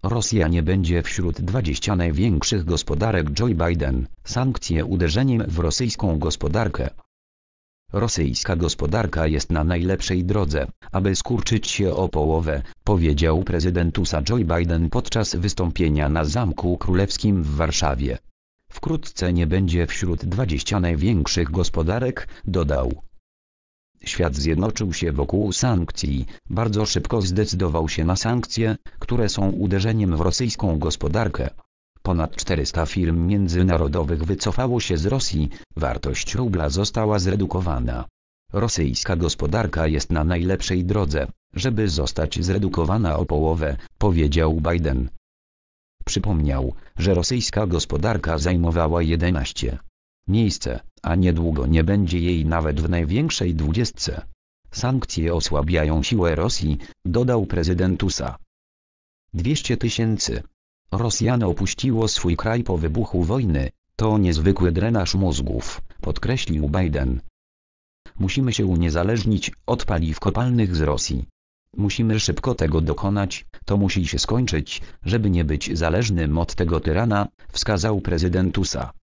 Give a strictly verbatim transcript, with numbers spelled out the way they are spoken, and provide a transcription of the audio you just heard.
Rosja nie będzie wśród dwudziestu największych gospodarek. Joe Biden. Sankcje uderzeniem w rosyjską gospodarkę. Rosyjska gospodarka jest na najlepszej drodze, aby skurczyć się o połowę, powiedział prezydent U S A Joe Biden podczas wystąpienia na Zamku Królewskim w Warszawie. Wkrótce nie będzie wśród dwudziestu największych gospodarek, dodał. Świat zjednoczył się wokół sankcji, bardzo szybko zdecydował się na sankcje, które są uderzeniem w rosyjską gospodarkę. Ponad czterysta firm międzynarodowych wycofało się z Rosji, wartość rubla została zredukowana. Rosyjska gospodarka jest na najlepszej drodze, żeby zostać zredukowana o połowę, powiedział Biden. Przypomniał, że rosyjska gospodarka zajmowała jedenaste miejsce, a niedługo nie będzie jej nawet w największej dwudziestce. Sankcje osłabiają siłę Rosji, dodał prezydent U S A. dwieście tysięcy Rosjan opuściło swój kraj po wybuchu wojny, to niezwykły drenaż mózgów, podkreślił Biden. Musimy się uniezależnić od paliw kopalnych z Rosji. Musimy szybko tego dokonać, to musi się skończyć, żeby nie być zależnym od tego tyrana, wskazał prezydent U S A.